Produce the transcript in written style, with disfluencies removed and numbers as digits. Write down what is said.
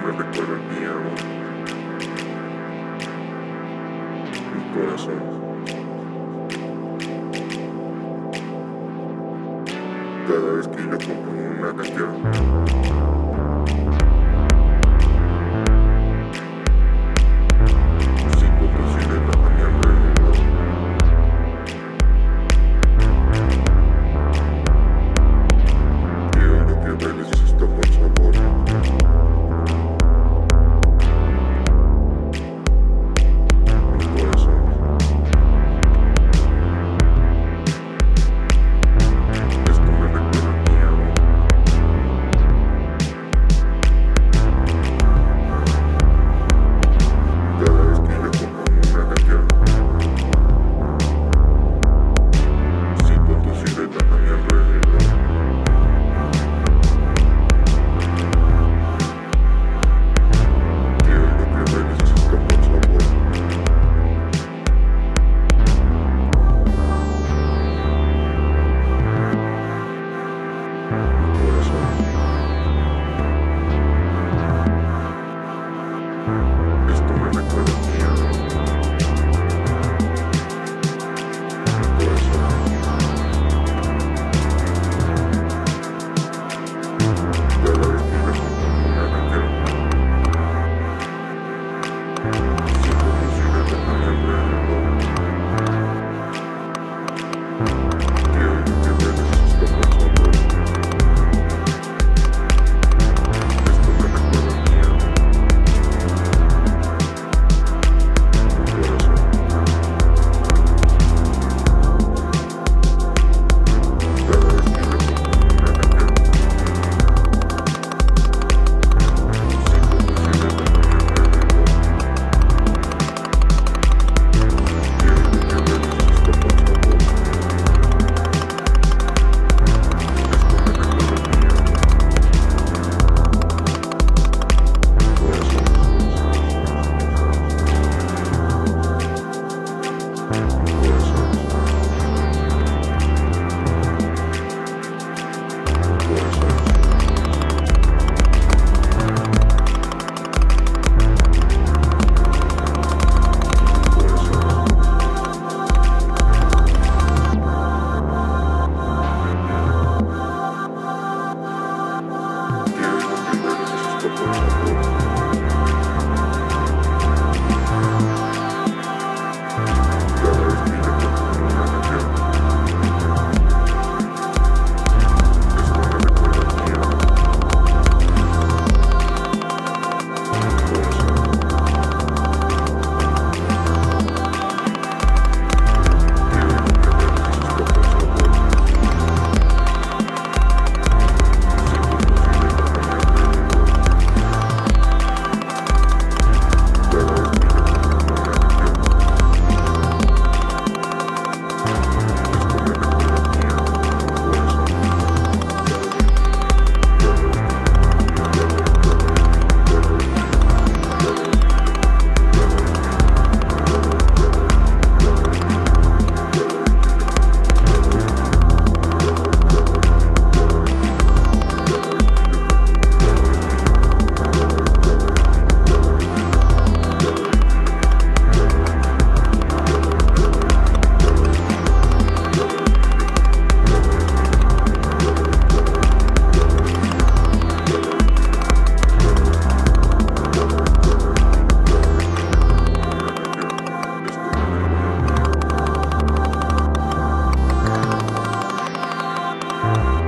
me recuerda mi amor, mi corazón. Cada vez que yo compongo una canción, sigo tu silueta a mi alrededor. Quiero que bailes esto con sabor. Mi corazón. Esto me recuerda mi amor. Cada vez que yo compongo una canción, sigo tu silueta a mi alrededor. Quiero que bailes esto con sabor. Mi corazón. Esto me recuerda mi amor. Mi corazón. Cada vez que yo compongo una canción, sigo tu silueta a mi alrededor. Quiero que bailes esto con sabor. Esto me recuerda mi amor. Mi corazón. Cada vez que yo compongo una canción, sigo tu silueta a mi alrededor. Quiero que bailes esto con sabor. Esto me recuerda mi amor. Mi corazón. Mi corazón. Mi corazón. Quiero que bailes esto con sabor. Cada vez que yo compongo una canción, esto me recuerda mi amor. Mi corazón. Quiero que bailes esto con sabor. Sigo tu silueta a mi alrededor. Cada vez que yo compongo una canción, esto me recuerda mi amor. Mi corazón. Esto me recuerda mi amor.